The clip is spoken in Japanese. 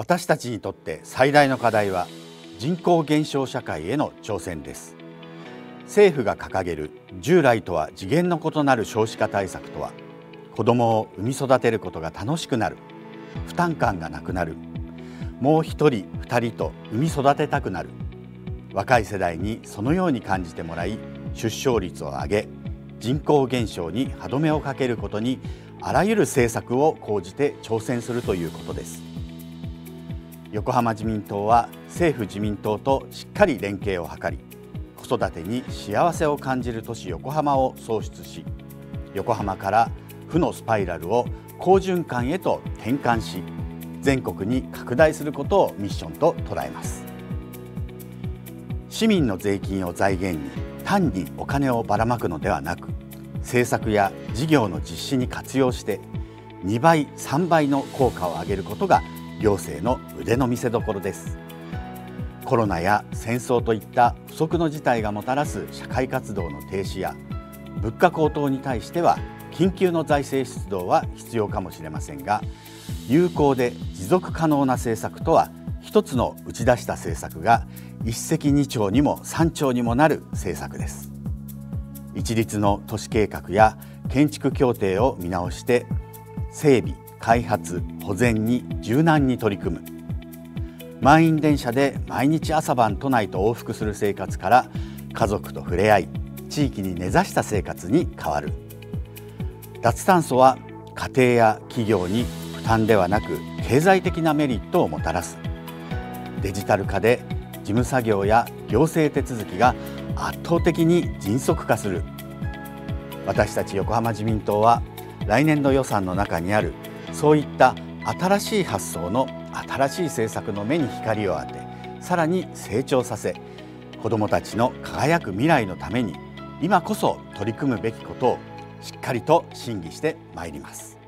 私たちにとって最大の課題は人口減少社会への挑戦です。政府が掲げる従来とは次元の異なる少子化対策とは、子どもを産み育てることが楽しくなる、負担感がなくなる、もう一人二人と産み育てたくなる、若い世代にそのように感じてもらい出生率を上げ、人口減少に歯止めをかけることにあらゆる政策を講じて挑戦するということです。横浜自民党は政府自民党としっかり連携を図り、子育てに幸せを感じる都市横浜を創出し、横浜から負のスパイラルを好循環へと転換し、全国に拡大することをミッションと捉えます。市民の税金を財源に単にお金をばらまくのではなく、政策や事業の実施に活用して2倍3倍の効果を上げることが行政の腕の見せ所です。コロナや戦争といった不測の事態がもたらす社会活動の停止や物価高騰に対しては緊急の財政出動は必要かもしれませんが、有効で持続可能な政策とは、一つの打ち出した政策が一石二鳥にも三鳥にもなる政策です。一律の都市計画や建築協定を見直して整備、開発、保全に柔軟に取り組む。満員電車で毎日朝晩都内と往復する生活から家族と触れ合い、地域に根ざした生活に変わる。脱炭素は家庭や企業に負担ではなく経済的なメリットをもたらす。デジタル化で事務作業や行政手続きが圧倒的に迅速化する。私たち横浜自民党は来年度予算の中にあるそういった新しい発想の新しい政策の目に光を当て、さらに成長させ、子どもたちの輝く未来のために今こそ取り組むべきことをしっかりと審議してまいります。